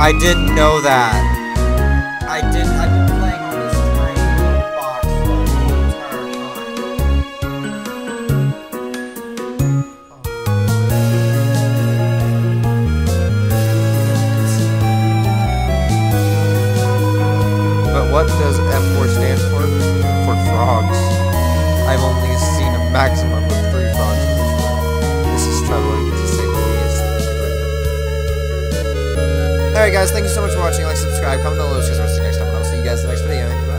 I didn't know that. I've been playing on this tiny box the whole entire time. But what does F4 stand for? For frogs. I've only seen a maximum of 3 frogs in this room. This is troubling to say the least. Alright guys, thank you so much for watching. Like, subscribe, comment down below, see you guys in the next video.